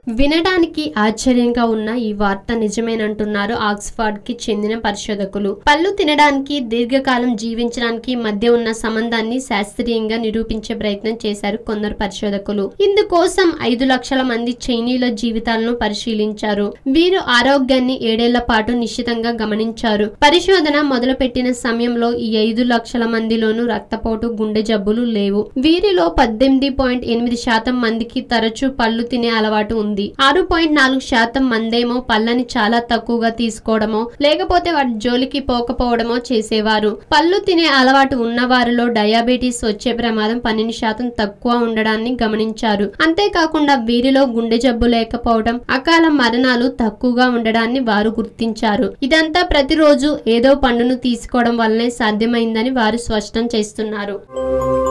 వినడానికి ఆశ్చర్యంగా ఉన్న ఈ వార్త నిజమేనంటున్నారు ఆక్స్ఫర్డ్ కి చెందిన పరిశోధకులు. పళ్ళు తినడానికి, దీర్ఘకాలం జీవించడానికి మధ్య ఉన్న సంబంధాన్ని శాస్త్రీయంగా నిరూపించే ప్రయత్నం చేశారు కొందరు పరిశోధకులు. ఇందుకోసం 5 లక్షల మంది చైనీయుల జీవితాలను పరిశీలించారు. వీరు ఆరోగ్యాన్ని 7 ఏళ్ల పాటు నిశ్చితంగా గమనించారు. పరిశోధన మొదలుపెట్టిన సమయంలో ఈ 5 లక్షల మందిలోనూ రక్తపోటు, గుండె జబ్బులు లేవు. వీరిలో 18.8% మందికి తరచూ పళ్ళు తినే అలవాటు ఉంది. 6.4% మందేమో పళ్ళని చాలా తక్కువగా తీసుకోవడమో లేకపోతే వాటి జోలికి పోకపోవడమో చేసేవారు. పళ్ళు తినే అలవాటు ఉన్న వారిలో డయాబెటీస్ వచ్చే ప్రమాదం 12% తక్కువ ఉండడాన్ని గమనించారు. అంతేకాకుండా వీరిలో గుండె జబ్బు లేకపోవడం, అకాల మరణాలు తక్కువగా ఉండడాన్ని వారు గుర్తించారు. ఇదంతా ప్రతిరోజు ఏదో పండును తీసుకోవడం వల్లనే సాధ్యమైందని వారు స్పష్టం చేస్తున్నారు.